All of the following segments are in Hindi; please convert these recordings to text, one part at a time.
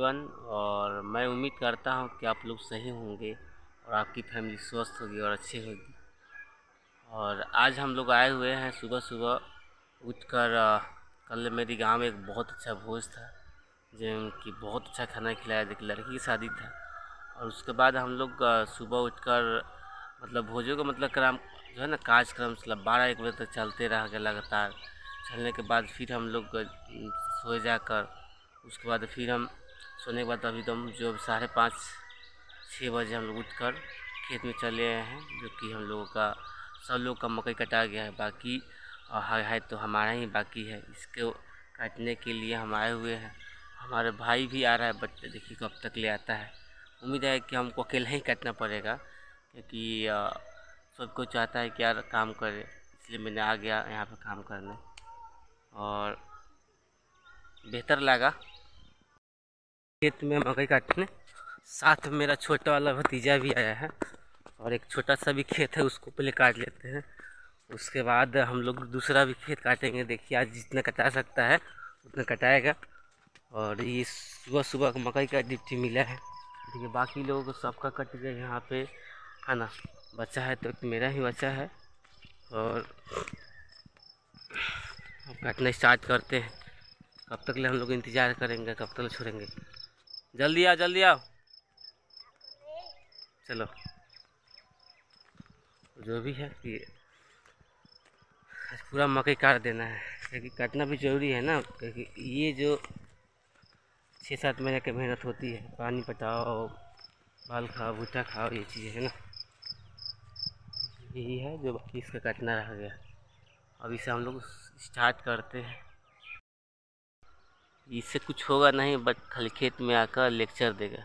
एवरीवन। और मैं उम्मीद करता हूं कि आप लोग सही होंगे और आपकी फैमिली स्वस्थ होगी और अच्छी होगी। और आज हम लोग आए हुए हैं सुबह सुबह उठकर। कल मेरी गांव में एक बहुत अच्छा भोज था जिनकी बहुत अच्छा खाना खिलाया, एक लड़की की शादी था। और उसके बाद हम लोग सुबह उठकर मतलब भोजों का मतलब क्रम जो है ना कार्यक्रम मतलब 12-1 बजे तक चलते रह गया लगातार। चलने के बाद फिर हम लोग सोए जाकर, उसके बाद फिर हम सोने के बाद अभी तो हम जो 5:30-6 बजे हम लोग उठकर खेत में चले आए हैं, जो कि हम लोगों का सब लोग का मकई कटा गया है। बाकी है तो हमारा ही बाकी है, इसको काटने के लिए हम आए हुए हैं। हमारे भाई भी आ रहा है, बट देखिए कब तक ले आता है। उम्मीद है कि हमको अकेला ही काटना पड़ेगा, क्योंकि सबको चाहता है कि यार काम करे, इसलिए मैंने आ गया यहाँ पे काम करने और बेहतर लगा खेत में मकई काटने। साथ में मेरा छोटा वाला भतीजा भी आया है और एक छोटा सा भी खेत है, उसको पहले काट लेते हैं, उसके बाद हम लोग दूसरा भी खेत काटेंगे। देखिए आज जितना कटा सकता है उतना कटाएगा। और ये सुबह सुबह मकई का डिप्टी मिला है। देखिए बाकी लोगों को सबका कट गया, यहाँ पे है ना बचा है तो मेरा ही बचा है। और अब काटना स्टार्ट करते हैं। कब तक ले हम लोग इंतज़ार करेंगे, कब तक छोड़ेंगे। जल्दी आओ जल्दी आओ, चलो। जो भी है कि पूरा मकई काट देना है, क्योंकि काटना भी ज़रूरी है ना, क्योंकि ये जो 6-7 महीने की मेहनत होती है, पानी पटाओ, बाल खाओ, भुट्टा खाओ, ये चीज़ें है ना, यही है जो बाकी इसका काटना रह गया। अब इसे हम लोग स्टार्ट करते हैं। इससे कुछ होगा नहीं, बट खाली खेत में आकर लेक्चर देगा।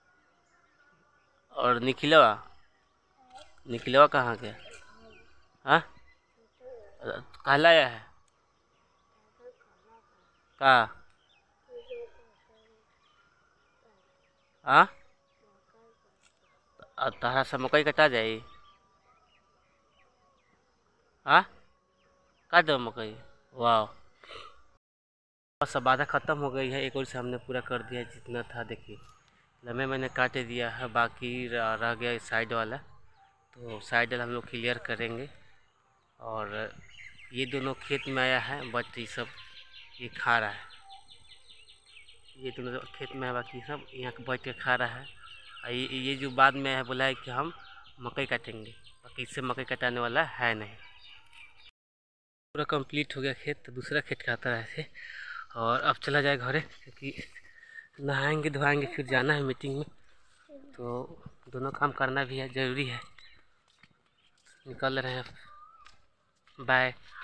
और निखिलवा कहाँ गया? हाँ कहाँ लाया है? कहाँ? हाँ तारा सा मकई कटा जाए। हाँ काट दो मकई। वाह, सब आधा ख़त्म हो गई है, एक और से हमने पूरा कर दिया जितना था। देखिए लम्बे मैंने काट दिया है, बाकी रह गया साइड वाला, तो साइड वाला हम लोग क्लियर करेंगे। और ये दोनों खेत में आया है, बट ये सब ये खा रहा है, ये दोनों खेत में है, बाकी सब यहाँ बैठ के खा रहा है। और ये जो बाद में है बोला है कि हम मकई काटेंगे, बाकी इससे मकई कटाने वाला है नहीं। पूरा कंप्लीट हो गया खेत, तो दूसरा खेत खाता रहे थे। और अब चला जाए घरे, क्योंकि नहाएंगे धोएंगे फिर जाना है मीटिंग में, तो दोनों काम करना भी है, ज़रूरी है। निकल रहे हैं, बाय।